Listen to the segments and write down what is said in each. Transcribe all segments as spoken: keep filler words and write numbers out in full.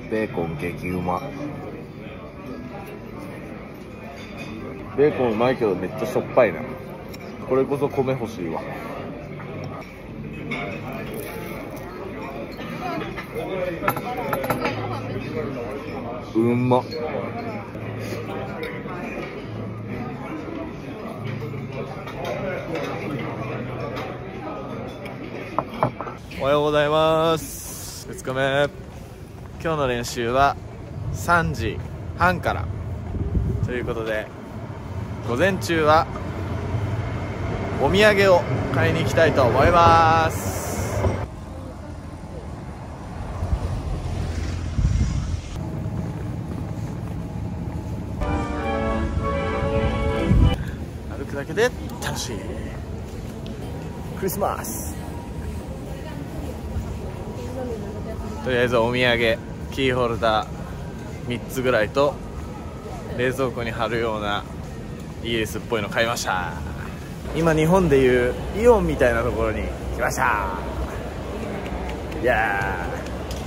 ベーコン激うま。ベーコンうまいけどめっちゃしょっぱいな。これこそ米欲しいわ。うんまっ。おはようございます。ふつかめ。今日の練習はさんじはんからということで、午前中はお土産を買いに行きたいと思います。歩くだけで楽しいクリスマス。とりあえずお土産、キーホルダーみっつぐらいと冷蔵庫に貼るようなイギリスっぽいの買いました。今日本でいうイオンみたいなところに来ました。いやー、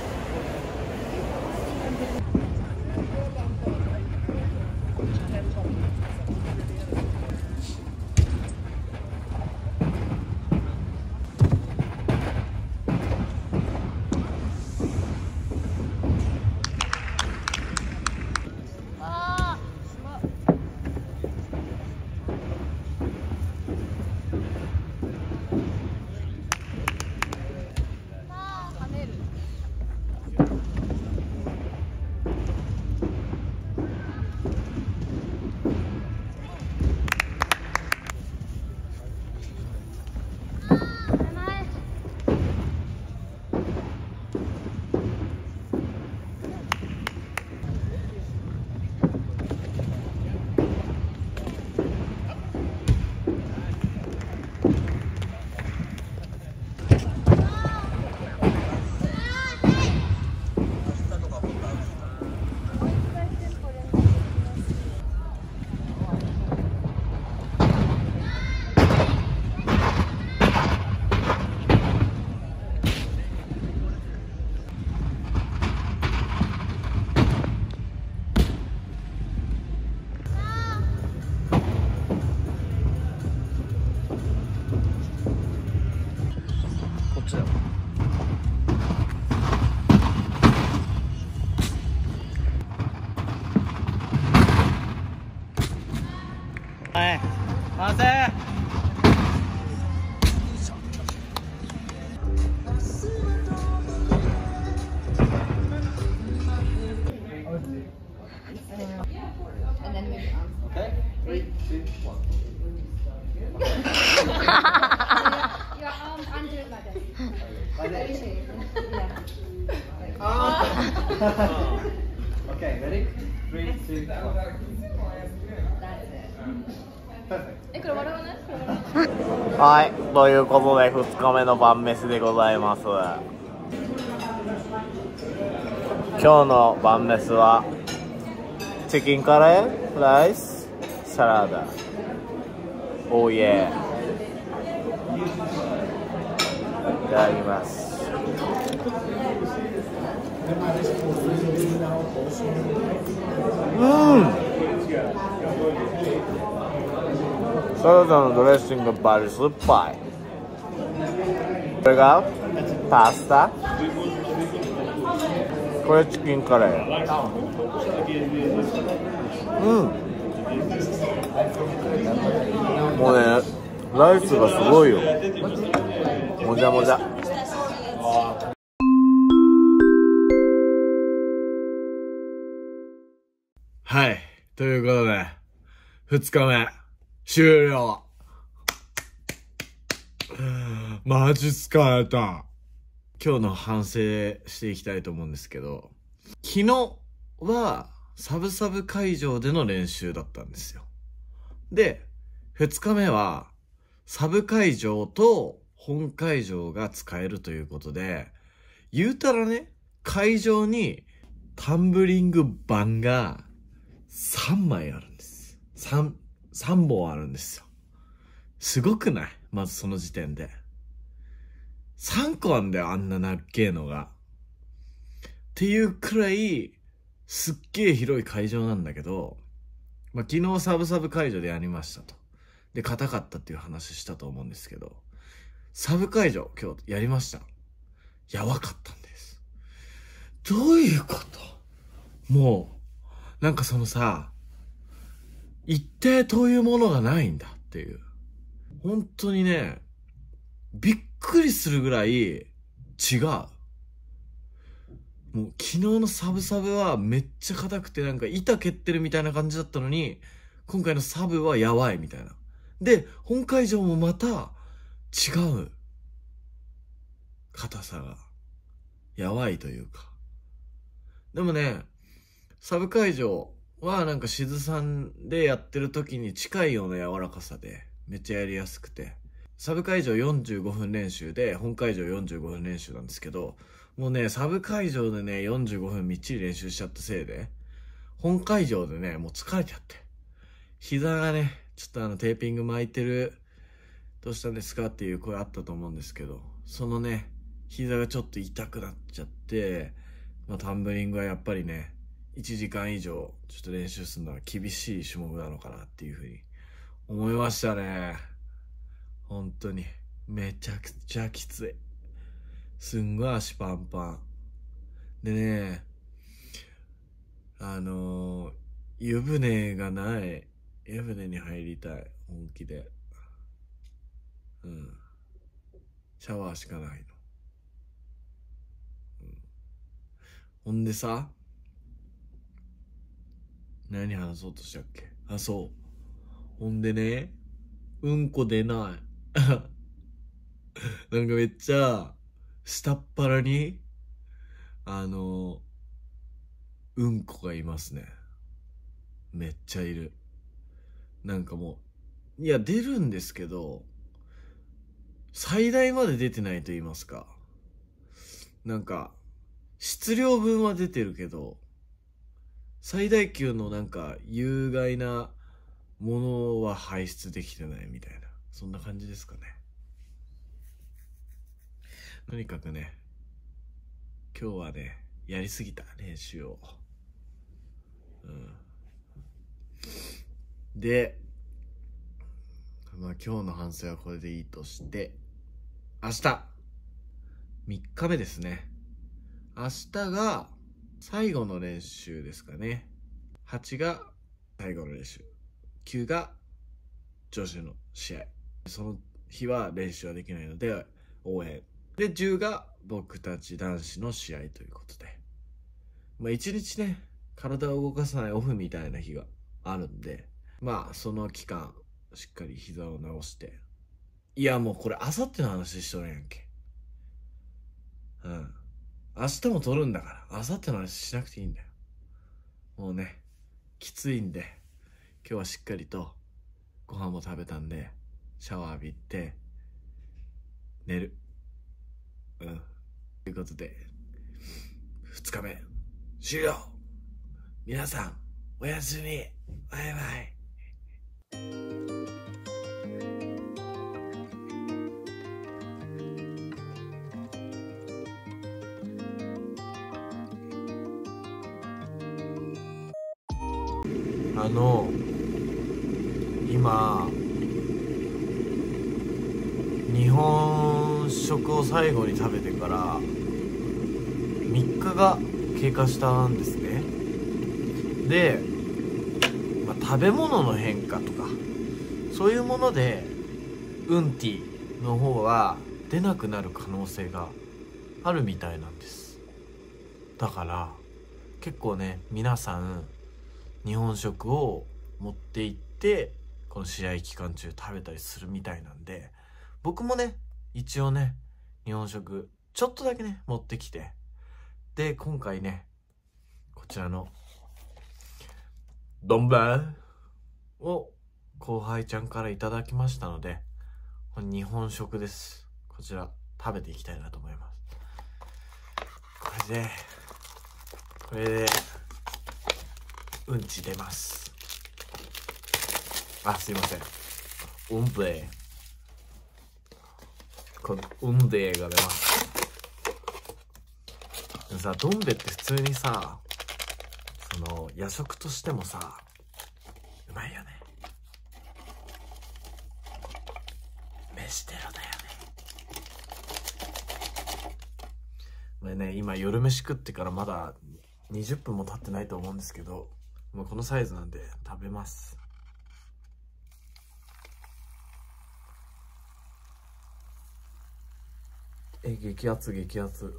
はい、完成。 Okay, ready? Three, two, one. はい、ということでふつかめの晩飯でございます。今日の晩飯はチキンカレー、ライス、サラダ。おーイエー。いただきます。うん、サラダのドレッシングバリ酸っぱい。これがパスタ、これチキンカレー。うん、もうね、ライスがすごいよ。もじゃもじゃ。はい、ということでふつかめ終了。マジ疲れた。今日の反省していきたいと思うんですけど、昨日はサブサブ会場での練習だったんですよ。で、ふつかめはサブ会場と本会場が使えるということで、言うたらね、会場にタンブリング板がさんまいあるんです。3、さんぼんあるんですよ。すごくない？まずその時点で。さんこあんだよ、あんななっけえのが。 っていうくらいすっげえ広い会場なんだけど、まあ、昨日サブサブ会場でやりましたと。で、硬かったっていう話したと思うんですけど、サブ会場今日やりました。やばかったんです。どういうこと？もう、なんかそのさ、一定というものがないんだっていう。本当にね、びっくりするぐらい違う。もう昨日のサブサブはめっちゃ硬くてなんか板蹴ってるみたいな感じだったのに、今回のサブはやばいみたいな。で、本会場もまた違う。硬さが。やばいというか。でもね、サブ会場はなんかしずさんでやってる時に近いような柔らかさでめっちゃやりやすくて、サブ会場よんじゅうごふん練習で本会場よんじゅうごふん練習なんですけど、もうねサブ会場でねよんじゅうごふんみっちり練習しちゃったせいで本会場でねもう疲れちゃって、膝がねちょっとあのテーピング巻いてる、どうしたんですかっていう声あったと思うんですけど、そのね膝がちょっと痛くなっちゃって、まあ、タンブリングはやっぱりねいちじかん以上ちょっと練習するのは厳しい種目なのかなっていうふうに思いましたね。本当にめちゃくちゃきつい。すんごい足パンパンでね、あのー、湯船がない。湯船に入りたい、本気で。うん、シャワーしかないの、うん、ほんでさ、何話そうとしたっけ。あ、そうほんでね、うんこ出ないなんかめっちゃ下っ腹にあのうんこがいますね。めっちゃいる。なんかもういや出るんですけど最大まで出てないと言いますか、なんか質量分は出てるけど最大級のなんか有害なものは排出できてないみたいな、そんな感じですかね。とにかくね今日はねやりすぎた練習を、うん、でまあ今日の反省はこれでいいとして、明日みっかめですね。明日が最後の練習ですかね。はちが最後の練習、きゅうが女子の試合。その日は練習はできないので応援で、じゅうが僕たち男子の試合ということで、まあ一日ね体を動かさないオフみたいな日があるんで、まあその期間しっかり膝を治して、いやもうこれあさっての話しとるやんけ。うん明日も撮るんだからあさっての話しなくていいんだよ。もうねきついんで今日はしっかりとご飯も食べたんでシャワー浴びて寝る。うんということでふつかめ終了。皆さんおやすみ、バイバイ。あの今日本食を最後に食べてからみっかが経過したんですね。で、まあ、食べ物の変化とかそういうものでウンティの方は出なくなる可能性があるみたいなんです。だから結構ね皆さん日本食を持って行ってこの試合期間中食べたりするみたいなんで、僕もね一応ね日本食ちょっとだけね持ってきて、で今回ねこちらの丼を後輩ちゃんからいただきましたので、これ日本食です。こちら食べていきたいなと思います。これでこれでうんち出ます。あ、すいません。うんでこのうんでが出ます。 でさ、どん兵衛って普通にさ、その夜食としてもさ、うまいよね。飯テロだよね。これね、今夜飯食ってからまだにじゅっぷんも経ってないと思うんですけど、もうこのサイズなんで食べます。え、激アツ激アツ。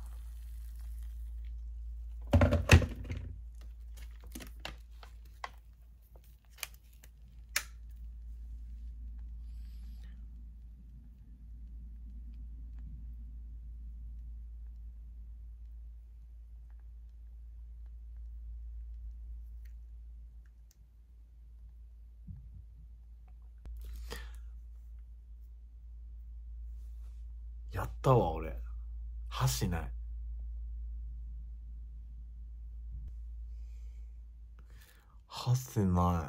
やったわ俺。箸ない。箸ない。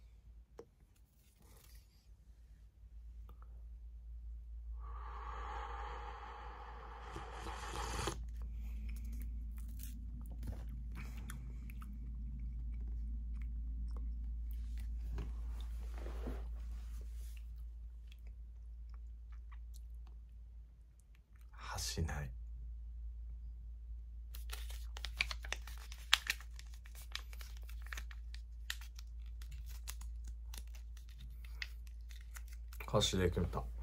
箸ない。箸で決めた。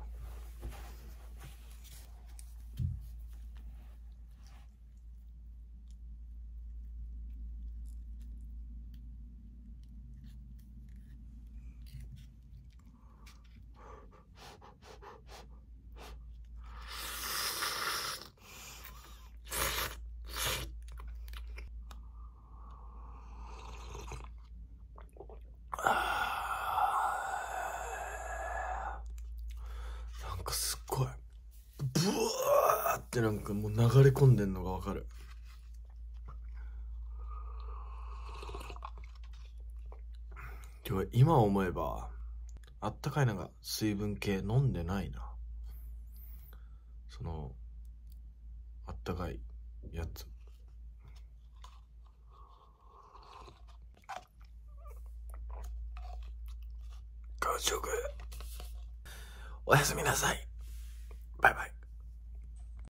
なんかすっごいブワーってなんかもう流れ込んでんのがわかる。今日今思えばあったかいなんか水分系飲んでないな。そのあったかいやつ。完食。おやすみなさい。